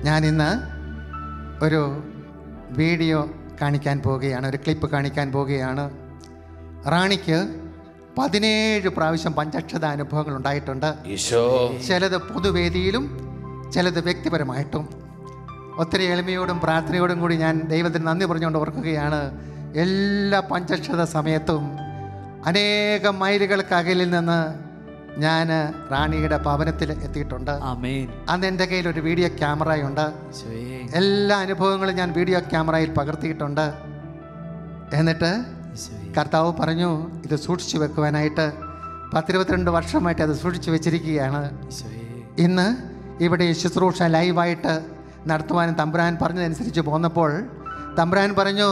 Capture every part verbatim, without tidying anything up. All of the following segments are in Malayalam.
ഞാനിന്ന് ഒരു വീഡിയോ കാണിക്കാൻ പോവുകയാണ്, ഒരു ക്ലിപ്പ് കാണിക്കാൻ പോവുകയാണ്. റാണിക്ക് പതിനേഴ് പ്രാവശ്യം പഞ്ചക്ഷത അനുഭവങ്ങൾ ഉണ്ടായിട്ടുണ്ട്. ചിലത് പൊതുവേദിയിലും ചിലത് വ്യക്തിപരമായിട്ടും. ഒത്തിരി എളിമയോടും പ്രാർത്ഥനയോടും കൂടി ഞാൻ ദൈവത്തിന് നന്ദി പറഞ്ഞുകൊണ്ട് ഓർക്കുകയാണ്. എല്ലാ പഞ്ചക്ഷത സമയത്തും അനേകം മൈലുകൾക്ക് അകലിൽ നിന്ന് ഞാൻ റാണിയുടെ ഭവനത്തിൽ എത്തിയിട്ടുണ്ട്. അന്ന് എൻ്റെ കയ്യിൽ ഒരു വീഡിയോ ക്യാമറയുണ്ട്. എല്ലാ അനുഭവങ്ങളും ഞാൻ വീഡിയോ ക്യാമറയിൽ പകർത്തിയിട്ടുണ്ട്. എന്നിട്ട് കർത്താവ് പറഞ്ഞു ഇത് സൂക്ഷിച്ചു വെക്കുവാനായിട്ട്. പത്തിരുപത്തിരണ്ട് വർഷമായിട്ട് അത് സൂക്ഷിച്ചു വെച്ചിരിക്കുകയാണ്. ഇന്ന് ഇവിടെ ശുശ്രൂഷ ലൈവായിട്ട് നടത്തുവാനും തമ്പുരാൻ പറഞ്ഞതനുസരിച്ച് പോന്നപ്പോൾ തമ്പുരാൻ പറഞ്ഞു,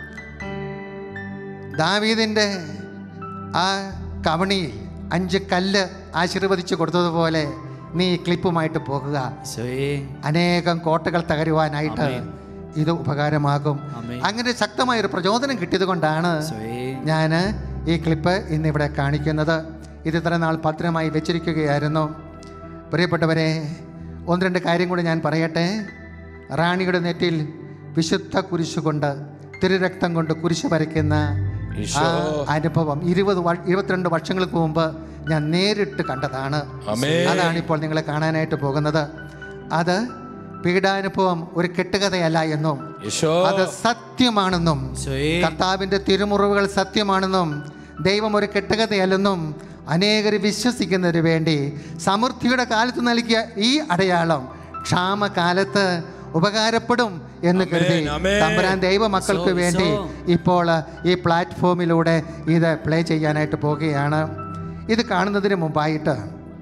ദാവീദിൻ്റെ ആ കവണിയിൽ അഞ്ച് കല്ല് ആശീർവദിച്ചു കൊടുത്തതുപോലെ നീ ക്ലിപ്പുമായിട്ട് പോകുക. അനേകം കോട്ടകൾ തകരുവാനായിട്ട് ഇത് ഉപകാരമാകും. അങ്ങനെ ശക്തമായൊരു പ്രചോദനം കിട്ടിയത് കൊണ്ടാണ് ഞാൻ ഈ ക്ലിപ്പ് ഇന്നിവിടെ കാണിക്കുന്നത്. ഇത് ഇത്ര നാൾ ഭദ്രമായി വെച്ചിരിക്കുകയായിരുന്നു. പ്രിയപ്പെട്ടവരെ, ഒന്ന് രണ്ട് കാര്യം കൂടി ഞാൻ പറയട്ടെ. റാണിയുടെ നെറ്റിൽ വിശുദ്ധ കുരിശുകൊണ്ട് തിരുരക്തം കൊണ്ട് കുരിശ് വരയ്ക്കുന്ന ആ അനുഭവം ഇരുപത് ഇരുപത്തിരണ്ട് വർഷങ്ങൾക്ക് മുമ്പ് ഞാൻ നേരിട്ട് കണ്ടതാണ്. അതാണ് ഇപ്പോൾ നിങ്ങളെ കാണാനായിട്ട് പോകുന്നത്. അത് പീഡാനുഭവം ഒരു കെട്ടുകഥയല്ല എന്നും അത് സത്യമാണെന്നും കർത്താവിൻ്റെ തിരുമുറിവുകൾ സത്യമാണെന്നും ദൈവം ഒരു കെട്ടുകഥയല്ലെന്നും അനേകർ വിശ്വസിക്കുന്നതിന് വേണ്ടി സമൃദ്ധിയുടെ കാലത്ത് നൽകിയ ഈ അടയാളം ക്ഷാമകാലത്ത് ഉപകാരപ്പെടും എന്ന് കരുതി തമ്പുരാൻ ദൈവ മക്കൾക്ക് വേണ്ടി ഇപ്പോൾ ഈ പ്ലാറ്റ്ഫോമിലൂടെ ഇത് പ്ലേ ചെയ്യാനായിട്ട് പോവുകയാണ്. ഇത് കാണുന്നതിന് മുമ്പായിട്ട്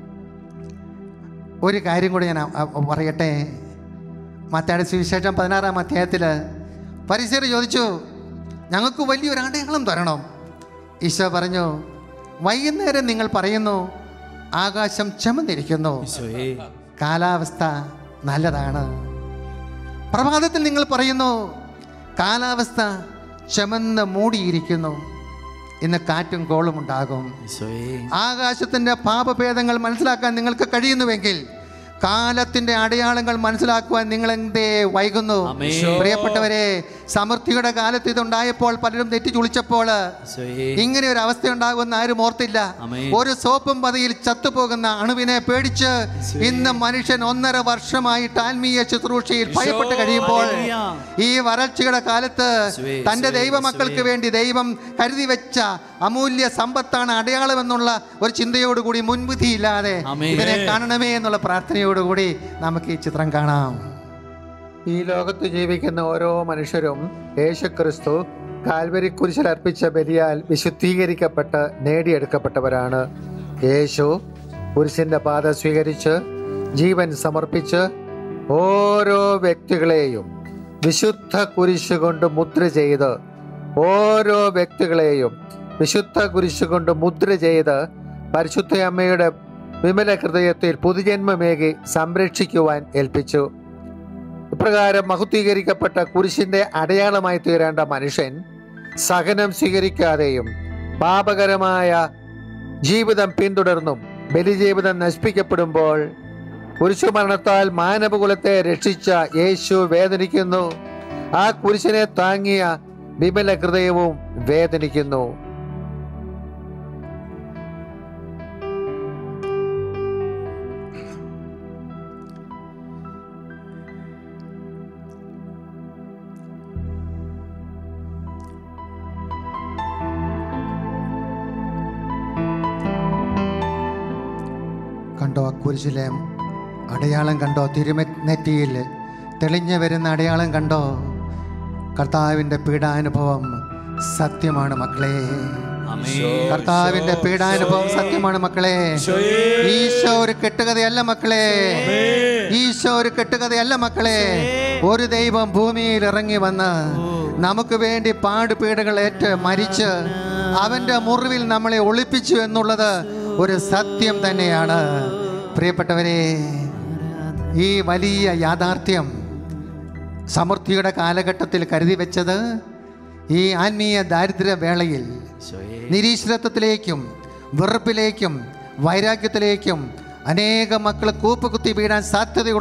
ഒരു കാര്യം കൂടി ഞാൻ പറയട്ടെ. മത്തായിയുടെ സുവിശേഷം പതിനാറാം അധ്യായത്തിൽ ഫരിസേയർ ചോദിച്ചു, ഞങ്ങൾക്ക് വലിയൊരു അടയാളം തരണം. ഈശോ പറഞ്ഞു, വൈകുന്നേരം നിങ്ങൾ പറയുന്നു ആകാശം ചെമന്നിരിക്കുന്നു, കാലാവസ്ഥ നല്ലതാണ്. പ്രഭാതത്തിൽ നിങ്ങൾ പറയുന്നു കാലാവസ്ഥ ചെമന്ന് മൂടിയിരിക്കുന്നു, ഇന്ന് കാറ്റും കോളും ഉണ്ടാകും. ആകാശത്തിൻ്റെ പാപഭേദങ്ങൾ മനസ്സിലാക്കാൻ നിങ്ങൾക്ക് കഴിയുന്നുവെങ്കിൽ കാലത്തിന്റെ അടയാളങ്ങൾ മനസ്സിലാക്കുവാൻ നിങ്ങൾ എന്തേ വൈകുന്നു? പ്രിയപ്പെട്ടവരെ, സമൃദ്ധിയുടെ കാലത്ത് ഇതുണ്ടായപ്പോൾ പലരും തെറ്റി ചുളിച്ചപ്പോൾ ഇങ്ങനെ ഒരു അവസ്ഥ ഉണ്ടാകുമെന്ന് ആരും ഓർത്തില്ല. ഒരു സോപ്പും പതിയിൽ ചത്തുപോകുന്ന അണുവിനെ പേടിച്ച് ഇന്ന് മനുഷ്യൻ ഒന്നര വർഷമായിട്ട് ആത്മീയ ശുശ്രൂഷയിൽ ഭയപ്പെട്ട് കഴിയുമ്പോൾ ഈ വരൾച്ചയുടെ കാലത്ത് തൻ്റെ ദൈവമക്കൾക്ക് വേണ്ടി ദൈവം കരുതി വെച്ച അമൂല്യ സമ്പത്താണ് അടയാളം എന്നുള്ള ഒരു ചിന്തയോടുകൂടി മുൻവിധിയില്ലാതെ ഇതിനെ കാണണമേ എന്നുള്ള പ്രാർത്ഥനയോടുകൂടി നമുക്ക് ഈ ചിത്രം കാണാം. ഈ ലോകത്ത് ജീവിക്കുന്ന ഓരോ മനുഷ്യരും യേശുക്രിസ്തു കാൽവരി കുരിശിൽ അർപ്പിച്ച ബലിയാൽ വിശുദ്ധീകരിക്കപ്പെട്ട് നേടിയെടുക്കപ്പെട്ടവരാണ്. യേശു കുരിശിന്റെ പാത സ്വീകരിച്ച് ജീവൻ സമർപ്പിച്ച് ഓരോ വ്യക്തികളെയും വിശുദ്ധ കുരിശ് കൊണ്ട് മുദ്ര ചെയ്ത് ഓരോ വ്യക്തികളെയും വിശുദ്ധ കുരിശ് കൊണ്ട് മുദ്ര ചെയ്ത് പരിശുദ്ധ അമ്മയുടെ വിമല ഹൃദയത്തിൽ പുതുജന്മമേകി സംരക്ഷിക്കുവാൻ ഏൽപ്പിച്ചു. ഇപ്രകാരം മഹത്വീകരിക്കപ്പെട്ട കുരിശിന്റെ അടയാളമായി തീരേണ്ട മനുഷ്യൻ സഹനം സ്വീകരിക്കാതെയും പാപകരമായ ജീവിതം പിന്തുടർന്നും ബലിജീവിതം നശിപ്പിക്കപ്പെടുമ്പോൾ കുരിശുമരണത്താൽ മാനവകുലത്തെ രക്ഷിച്ച യേശു വേദനിക്കുന്നു. ആ കുരിശിനെ താങ്ങിയ വിമല ഹൃദയവും വേദനിക്കുന്നു. കണ്ടോ കുരിശിലെ അടയാളം കണ്ടോ? തിരുനെറ്റിയിൽ തെളിഞ്ഞു വരുന്ന അടയാളം കണ്ടോ? കർത്താവിൻ്റെ പീഡാനുഭവം സത്യമാണ് മക്കളെ. കർത്താവിന്റെ പീഡാനുഭവം സത്യമാണ് മക്കളെ. ഈശോ ഒരു കെട്ടുകഥയല്ല മക്കളെ. ഈശോ ഒരു കെട്ടുകഥയല്ല മക്കളെ. ഒരു ദൈവം ഭൂമിയിൽ ഇറങ്ങി വന്ന് നമുക്ക് വേണ്ടി പാടുപീടുകൾ ഏറ്റ് മരിച്ച് അവന്റെ മുറിവിൽ നമ്മളെ ഒളിപ്പിച്ചു എന്നുള്ളത് ഒരു സത്യം തന്നെയാണ്. പ്രിയപ്പെട്ടവരെ, ഈ വലിയ യാഥാർത്ഥ്യം സമൃദ്ധിയുടെ കാലഘട്ടത്തിൽ കരുതി വെച്ചത് ഈ ആത്മീയ ദാരിദ്ര്യ വേളയിൽ നിരീശ്വരത്വത്തിലേക്കും വെറുപ്പിലേക്കും വൈരാഗ്യത്തിലേക്കും അനേകം മക്കൾ കൂപ്പുകുത്തി വീഴാൻ സാധ്യതയുള്ള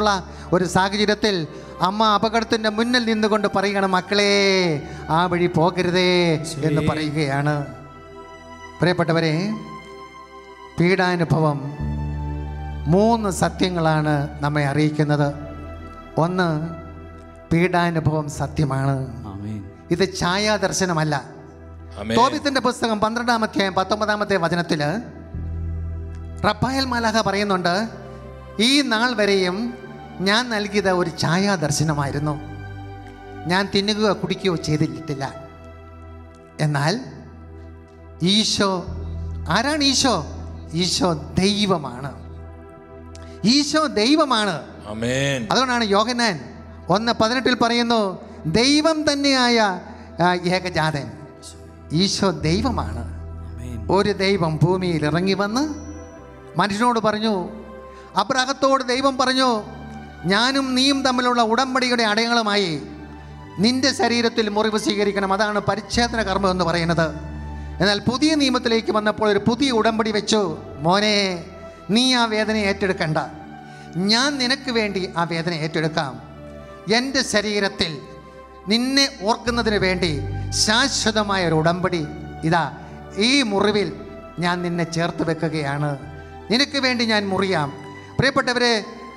ഒരു സാഹചര്യത്തിൽ അമ്മ അപകടത്തിൻ്റെ മുന്നിൽ നിന്നുകൊണ്ട് പറയുകയാണ്, മക്കളെ ആ വഴി പോകരുതേ എന്ന് പറയുകയാണ്. പ്രിയപ്പെട്ടവരെ, പീഡാനുഭവം മൂന്ന് സത്യങ്ങളാണ് നമ്മെ അറിയിക്കുന്നത്. ഒന്ന്, പീഡാനുഭവം സത്യമാണ്. ഇത് ഛായാദർശനമല്ല. തോബിത്തിന്റെ പുസ്തകം പന്ത്രണ്ടാം അധ്യായം പത്തൊമ്പതാമത്തെ വചനത്തില് റഫായേൽ മാലാഖ പറയുന്നുണ്ട്, ഈ നാൾ വരെയും ഞാൻ നൽകിയത് ഒരു ഛായാദർശനമായിരുന്നു. ഞാൻ തിന്നുകയോ കുടിക്കുകയോ ചെയ്തിട്ടില്ല. എന്നാൽ ഈശോ ആരാണ്? ഈശോ ഈശോ ദൈവമാണ്. ഈശോ ദൈവമാണ്. അതുകൊണ്ടാണ് യോഹന്നാൻ ഒന്ന് പതിനെട്ടിൽ പറയുന്നു, ദൈവം തന്നെയായ ഏകജാതൻ. ഈശോ ദൈവമാണ്. ഒരു ദൈവം ഭൂമിയിൽ ഇറങ്ങി വന്ന് മനുഷ്യനോട് പറഞ്ഞു, അബ്രാഹത്തോട് ദൈവം പറഞ്ഞു, ഞാനും നീയും തമ്മിലുള്ള ഉടമ്പടിയുടെ അടയാളമായി നിന്റെ ശരീരത്തിൽ മുറിവ് സ്വീകരിക്കണം. അതാണ് പരിച്ഛേദന കർമ്മം എന്ന് പറയുന്നത്. എന്നാൽ പുതിയ നിയമത്തിലേക്ക് വന്നപ്പോൾ ഒരു പുതിയ ഉടമ്പടി വെച്ചു, മോനെ നീ ആ വേദന ഏറ്റെടുക്കണ്ട, ഞാൻ നിനക്ക് വേണ്ടി ആ വേദന ഏറ്റെടുക്കാം. എൻ്റെ ശരീരത്തിൽ നിന്നെ ഓർക്കുന്നതിന് വേണ്ടി ശാശ്വതമായ ഒരു ഉടമ്പടി ഇതാ ഈ മുറിവിൽ ഞാൻ നിന്നെ ചേർത്ത് വെക്കുകയാണ്. നിനക്ക് വേണ്ടി ഞാൻ മുറിയാം. പ്രിയപ്പെട്ടവരെ,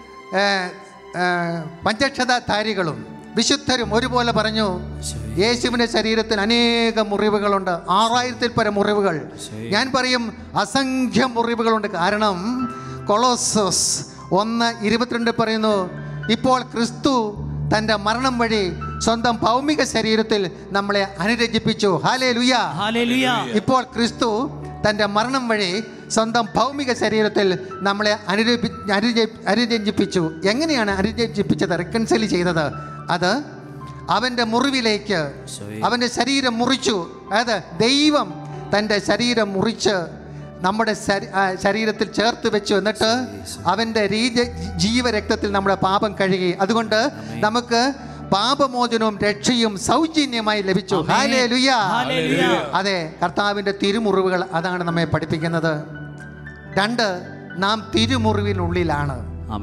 പഞ്ചക്ഷതധാരികളും വിശുദ്ധരും ഒരുപോലെ പറഞ്ഞു, യേശുവിൻ്റെ ശരീരത്തിൽ അനേകം മുറിവുകളുണ്ട്, ആറായിരത്തിൽ പരം മുറിവുകൾ. ഞാൻ പറയും അസംഖ്യം മുറിവുകളുണ്ട്. കാരണം കൊളോസോസ് ഒന്ന് ഇരുപത്തിരണ്ട് പറയുന്നു, ഇപ്പോൾ ക്രിസ്തു തൻ്റെ മരണം വഴി സ്വന്തം ഭൗമിക ശരീരത്തിൽ നമ്മളെ അനുരഞ്ജിപ്പിച്ചു. Hallelujah, hallelujah. ഇപ്പോൾ ക്രിസ്തു തൻ്റെ മരണം വഴി സ്വന്തം ഭൗമിക ശരീരത്തിൽ നമ്മളെ അനുരഞ്ജി അനുരഞ്ജിപ്പിച്ചു. എങ്ങനെയാണ് അനുരഞ്ജിപ്പിച്ചത്, റിക്കൺസൈൽ ചെയ്തത്? അത് അവൻ്റെ മുറിവിലേക്ക് അവൻ്റെ ശരീരം മുറിച്ചു. അതായത് ദൈവം തൻ്റെ ശരീരം മുറിച്ച് നമ്മുടെ ശരീരത്തിൽ ചേർത്ത് വെച്ചു. എന്നിട്ട് അവൻ്റെ ജീവരക്തത്തിൽ നമ്മുടെ പാപം കഴുകി. അതുകൊണ്ട് നമുക്ക് പാപമോചനവും രക്ഷയും സൗജന്യമായി ലഭിച്ചു. ഹല്ലേലൂയ. അതെ, കർത്താവിൻ്റെ തിരുമുറിവുകൾ അതാണ് നമ്മെ പഠിപ്പിക്കുന്നത്. രണ്ട്, നാം തിരുമുറിവിനുള്ളിലാണ്.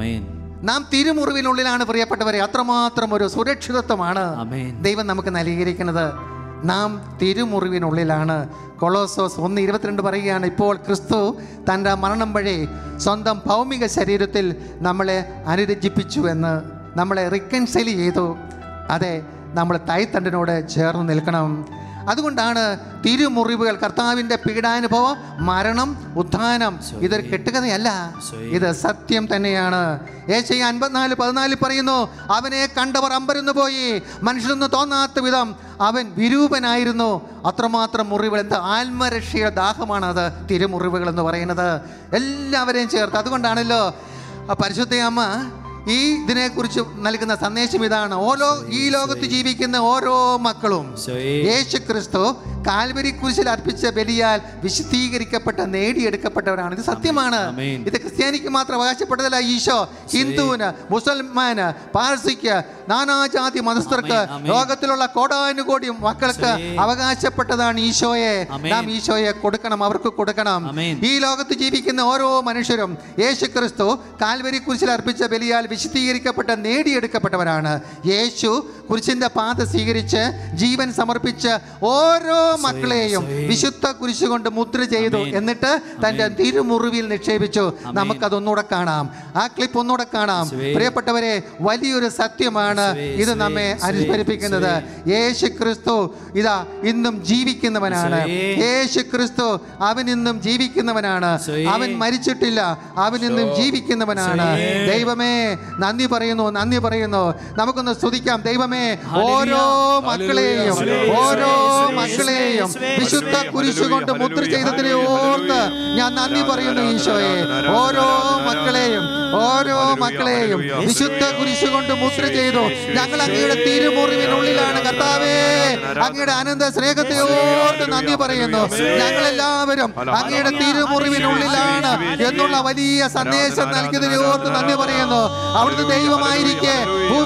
നാം തിരുമുറിവിനുള്ളിലാണ് പ്രിയപ്പെട്ടവരെ. അത്രമാത്രം ഒരു സുരക്ഷിതത്വമാണ് ദൈവം നമുക്ക് നൽകിയിരിക്കുന്നത്. നാം തിരുമുറിവിനുള്ളിലാണ്. കൊളോസോസ് ഒന്ന് ഇരുപത്തിരണ്ട് പറയുകയാണ്, ഇപ്പോൾ ക്രിസ്തു തൻ്റെ മരണം വഴി സ്വന്തം ഭൗമിക ശരീരത്തിൽ നമ്മളെ അനുരഞ്ജിപ്പിച്ചു എന്ന്, നമ്മളെ റിക്കൺസൈൽ ചെയ്തു. അതെ, നമ്മൾ തായ്തണ്ടിനോട് ചേർന്ന് നിൽക്കണം. അതുകൊണ്ടാണ് തിരുമുറിവുകൾ, കർത്താവിൻ്റെ പീഡാനുഭവം, മരണം, ഉത്ഥാനം ഇതൊരു കെട്ടുകഥയല്ല, ഇത് സത്യം തന്നെയാണ്. യേശയ്യ അൻപത്തിനാല് പതിനാലിൽ പറയുന്നു, അവനെ കണ്ടവർ അമ്പരന്ന് പോയി, മനുഷ്യനൊന്നും തോന്നാത്ത വിധം അവൻ വിരൂപനായിരുന്നു. അത്രമാത്രം മുറിവുകൾ. എന്താ ആത്മരക്ഷയുടെ ദാഹമാണ് അത് തിരുമുറിവുകൾ എന്ന് പറയുന്നത്. എല്ലാവരെയും ചേർത്ത്. അതുകൊണ്ടാണല്ലോ പരിശുദ്ധ അമ്മ ഈ ഇതിനെക്കുറിച്ച് നൽകുന്ന സന്ദേശം ഇതാണ്, ഓരോ ഈ ലോകത്ത് ജീവിക്കുന്ന ഓരോ മക്കളും യേശു ക്രിസ്തു കാൽവരി കുരിശിൽ അർപ്പിച്ച ബലിയാൽ വിശുദ്ധീകരിക്കപ്പെട്ട നേടിയെടുക്കപ്പെട്ടവരാണ്. ഇത് സത്യമാണ്. ഇത് ക്രിസ്ത്യാനിക്ക് മാത്രം അവകാശപ്പെട്ടതല്ല. ഈശോ ഹിന്ദുവിന്, മുസൽമാന്, പാർസിക്ക്, നാനാജാതി മതസ്ഥർക്ക്, ലോകത്തിലുള്ള കോടാനുകോടി മക്കൾക്ക് അവകാശപ്പെട്ടതാണ് ഈശോയെ. നാം ഈശോയെ കൊടുക്കണം, അവർക്ക് കൊടുക്കണം. ഈ ലോകത്ത് ജീവിക്കുന്ന ഓരോ മനുഷ്യരും യേശു ക്രിസ്തു കാൽവരി കുരിശിൽ അർപ്പിച്ച ബലിയാൽ വിശുദ്ധീകരിക്കപ്പെട്ട നേടിയെടുക്കപ്പെട്ടവരാണ്. യേശു കുരിശിന്റെ പാത സ്വീകരിച്ച് ജീവൻ സമർപ്പിച്ച് ഓരോ മക്കളെയും വിശുദ്ധ കുരിശ് കൊണ്ട് മുദ്ര ചെയ്തു. എന്നിട്ട് തൻ്റെ തിരുമുറിവിൽ നിക്ഷേപിച്ചു. നമുക്കതൊന്നുകൂടെ കാണാം, ആ ക്ലിപ്പ് ഒന്നുകൂടെ കാണാം. പ്രിയപ്പെട്ടവരെ, വലിയൊരു സത്യമാണ് ഇത് നമ്മെ അനുസ്മരിപ്പിക്കുന്നത്. യേശു ക്രിസ്തു ഇതാ ഇന്നും ജീവിക്കുന്നവനാണ്. യേശു ക്രിസ്തു അവൻ ഇന്നും ജീവിക്കുന്നവനാണ്. അവൻ മരിച്ചിട്ടില്ല, അവൻ ഇന്നും ജീവിക്കുന്നവനാണ്. ദൈവമേ നന്ദി പറയുന്നു, നന്ദി പറയുന്നു. നമുക്കൊന്ന് സ്തുതിക്കാം. ദൈവമേ, ഓരോ മക്കളെയും ഓരോ മക്കളെയും വിശുദ്ധ കുരിശ് കൊണ്ട് മുദ്ര ചെയ്തതിനെ ഓർത്ത് ഞാൻ നന്ദി പറയുന്നു ഈശോയെ. ഓരോ മക്കളെയും ഓരോ മക്കളെയും വിശുദ്ധ കുരിശ് കൊണ്ട് മുദ്ര ചെയ്തു. ഞങ്ങൾ അങ്ങയുടെ തിരുമുറിവിനുള്ളിലാണ് കർത്താവേ. അങ്ങയുടെ അനന്ത സ്നേഹത്തെ ഓർത്ത് നന്ദി പറയുന്നു. ഞങ്ങളെല്ലാവരും അങ്ങയുടെ തിരുമുറിവിനുള്ളിലാണ് എന്നുള്ള വലിയ സന്ദേശം നൽകിയതിനെ ഓർത്ത് നന്ദി പറയുന്നു. അവിടുത്തെ ദൈവമായിരിക്കെ ഭൂമിയിലേക്ക്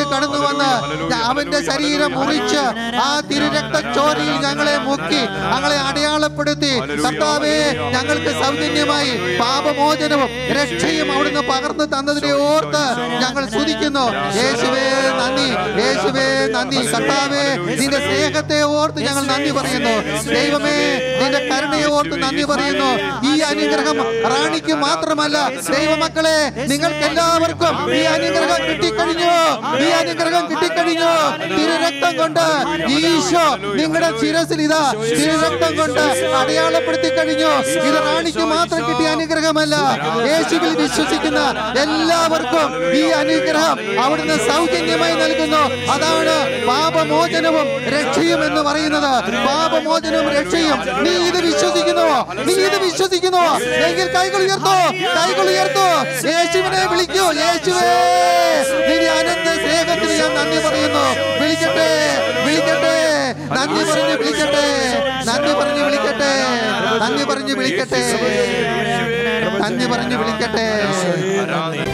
കടന്നു വന്ന് അവന്റെ ശരീരം മുറിച്ച് ആ തിരുരക്തച്ചോരയിൽ ഞങ്ങളെ മുക്കി ഞങ്ങളെ അടയാളപ്പെടുത്തി കർത്താവേ ഞങ്ങൾക്ക് സൗജന്യമായി പാപമോചനവും രക്ഷയും അവിടുന്ന് പകർന്നു തന്നതിനെ ഓർത്ത് ഞങ്ങൾ സ്തുതിക്കുന്നു. യേശുവേ നന്ദി, യേശുവേ നന്ദി. കർത്താവേ നിന്റെ സ്നേഹത്തെ ഓർത്ത് ഞങ്ങൾ നന്ദി പറയുന്നു. ദൈവമേ നിന്റെ കരുണയെ ഓർത്ത് നന്ദി പറയുന്നു. ഈ അനുഗ്രഹം റാണിക്ക് മാത്രമല്ല ദൈവമക്കളെ നിങ്ങൾക്ക് എല്ലാവർക്കും ഈ അനുഗ്രഹം കിട്ടിക്കഴിഞ്ഞു. ഈ അനുഗ്രഹം കിട്ടിക്കഴിഞ്ഞു. തിരുരക്തം കൊണ്ട് ഈശോ നിങ്ങളുടെ ശിരസിൽ ഇതാ തിരുരക്തം കൊണ്ട് അടയാളപ്പെടുത്തി കഴിഞ്ഞു. ഇത് റാണിക്ക് മാത്രം കിട്ടിയ അനുഗ്രഹമല്ല, യേശുവിൽ വിശ്വസിക്കുന്ന എല്ലാവർക്കും ഈ അനുഗ്രഹം അവിടുന്ന് സൗജന്യമായി നൽകുന്നു. അതാണ് പാപമോചനവും രക്ഷയും എന്ന് പറയുന്നത്. പാപമോചനവും രക്ഷയും. നീ ഇത് വിശ്വസിക്കുന്നുവോ? നീ ഇത് വിശ്വസിക്കുന്നുവോ? എങ്കിൽ കൈകൾ ഉയർത്തോ, കൈകൾ ഉയർത്തോ, യേശുവിനെ വിളിക്കൂ. യേശുവേ നിന്റെ അനന്ത സ്നേഹത്തിന് ഞാൻ നന്ദി പറയുന്നു. വിളിക്കട്ടെ, വിളിക്കട്ടെ, നന്ദി പറഞ്ഞ് വിളിക്കട്ടെ, നന്ദി പറഞ്ഞ് വിളിക്കട്ടെ, നന്ദി പറഞ്ഞ് വിളിക്കട്ടെ, നന്ദി പറഞ്ഞ് വിളിക്കട്ടെ.